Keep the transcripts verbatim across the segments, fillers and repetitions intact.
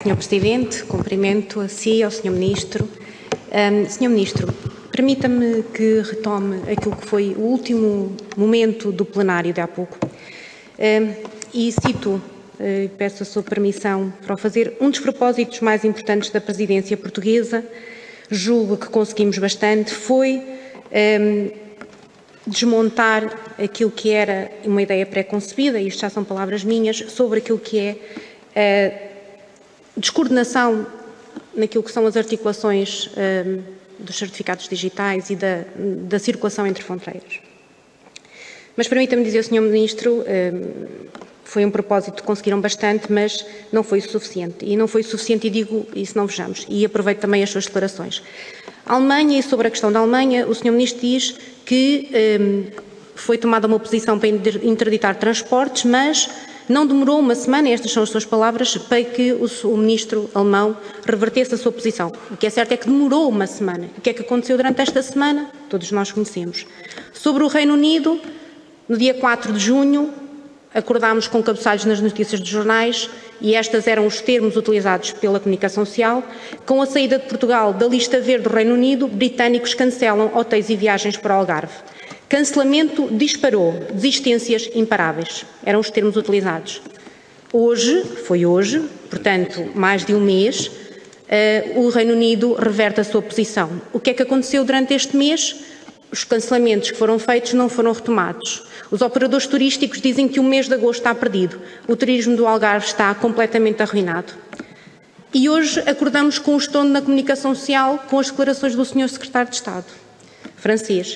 senhor Presidente, cumprimento a si e ao senhor Ministro. Um, senhor Ministro, permita-me que retome aquilo que foi o último momento do plenário de há pouco um, e cito, uh, peço a sua permissão para o fazer, um dos propósitos mais importantes da presidência portuguesa, julgo que conseguimos bastante, foi um, desmontar aquilo que era uma ideia pré-concebida, e isto já são palavras minhas, sobre aquilo que é a descoordenação naquilo que são as articulações um, dos certificados digitais e da, da circulação entre fronteiras. Mas permita-me dizer ao senhor Ministro, um, foi um propósito que conseguiram bastante, mas não foi o suficiente. E não foi o suficiente, e digo isso, não vejamos. E aproveito também as suas declarações. A Alemanha, e sobre a questão da Alemanha, o senhor Ministro diz que um, foi tomada uma posição para interditar transportes, mas não demorou uma semana, estas são as suas palavras, para que o, o ministro alemão revertesse a sua posição. O que é certo é que demorou uma semana. O que é que aconteceu durante esta semana? Todos nós conhecemos. Sobre o Reino Unido, no dia quatro de junho, acordámos com cabeçalhos nas notícias dos jornais, e estes eram os termos utilizados pela comunicação social: com a saída de Portugal da lista verde do Reino Unido, britânicos cancelam hotéis e viagens para o Algarve. Cancelamento disparou, desistências imparáveis, eram os termos utilizados. Hoje, foi hoje, portanto, mais de um mês, uh, o Reino Unido reverte a sua posição. O que é que aconteceu durante este mês? Os cancelamentos que foram feitos não foram retomados. Os operadores turísticos dizem que o mês de agosto está perdido. O turismo do Algarve está completamente arruinado. E hoje acordamos com o estrondo na comunicação social com as declarações do senhor Secretário de Estado francês.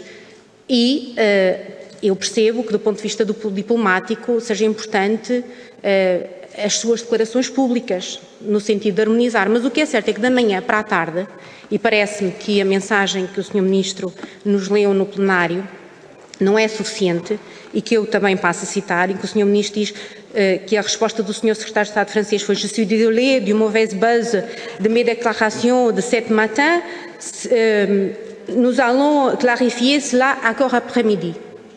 E uh, eu percebo que, do ponto de vista do diplomático, seja importante uh, as suas declarações públicas, no sentido de harmonizar, mas o que é certo é que da manhã para a tarde, e parece-me que a mensagem que o senhor Ministro nos leu no plenário não é suficiente, e que eu também passo a citar, em que o senhor Ministro diz uh, que a resposta do senhor Secretário de Estado francês foi: "Je suis désolé du mauvaise base de mes déclarations de cet matin. Uh, Nous allons clarifier cela encore après-midi."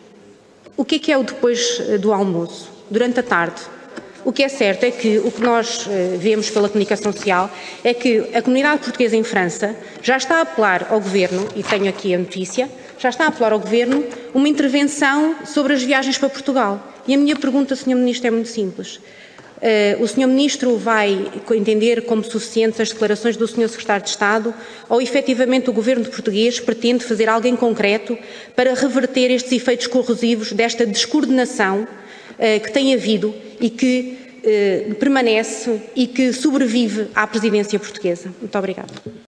O que é que é o depois do almoço? Durante a tarde. O que é certo é que o que nós uh, vemos pela comunicação social é que a comunidade portuguesa em França já está a apelar ao Governo, e tenho aqui a notícia, já está a apelar ao Governo uma intervenção sobre as viagens para Portugal. E a minha pergunta, senhor Ministro, é muito simples. Uh, o senhor Ministro vai entender como suficientes as declarações do senhor Secretário de Estado, ou efetivamente o Governo português pretende fazer algo em concreto para reverter estes efeitos corrosivos desta descoordenação uh, que tem havido e que uh, permanece e que sobrevive à presidência portuguesa? Muito obrigada.